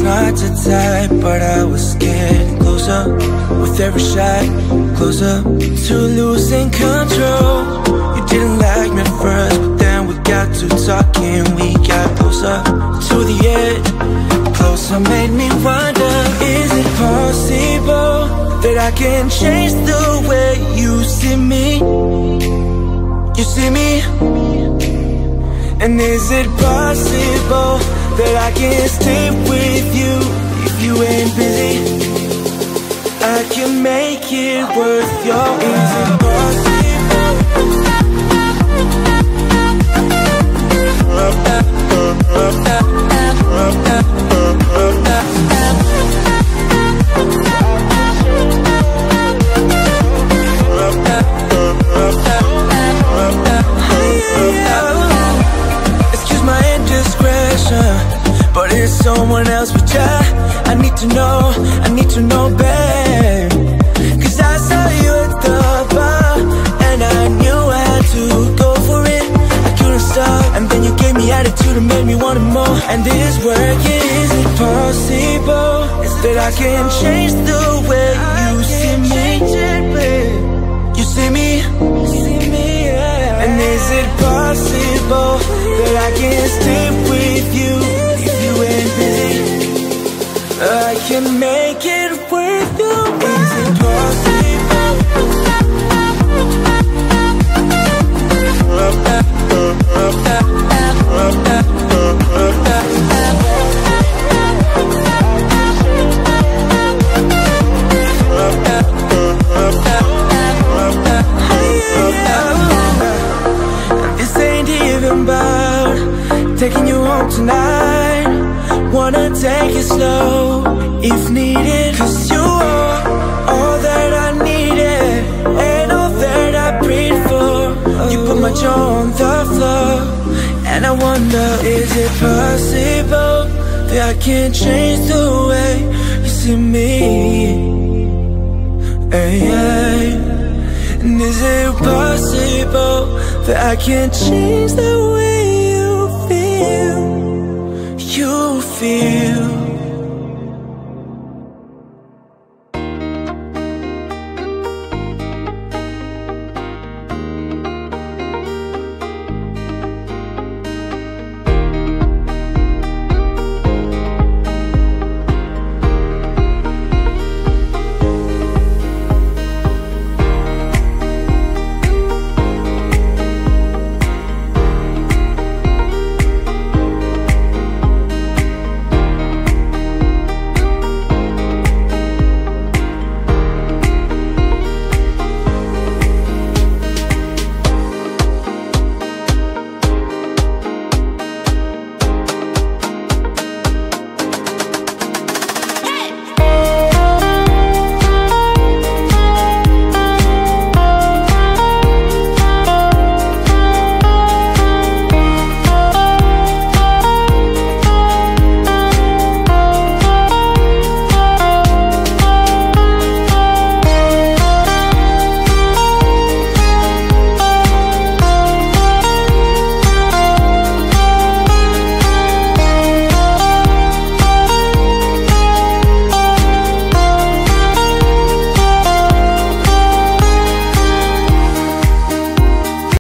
not to type, but I was getting closer. With every shot, closer to losing control. You didn't like me first, but then we got to talking. We got closer to the edge, closer made me wonder, is it possible that I can change the way you see me? You see me? And is it possible that I can stay with you if you ain't busy? I can make it worth your while. Is it possible? Excuse my indiscretion, but it's someone else with ya. I need to know, babe. Cause I saw you at the bar, and I knew I had to go for it. I couldn't stop, and then you gave me attitude and made me want it more. And this working, is it possible that I can change the way you see me? You see me? And is it possible that I can stay with you if you ain't busy? I can make it worth your while. Is it possible? This ain't even about taking you home tonight. Wanna take it slow if needed, cause you are all that I needed and all that I prayed for. You put my jaw on the floor, and I wonder, is it possible that I can change the way you see me? Hey, hey. And is it possible that I can change the way you feel? You feel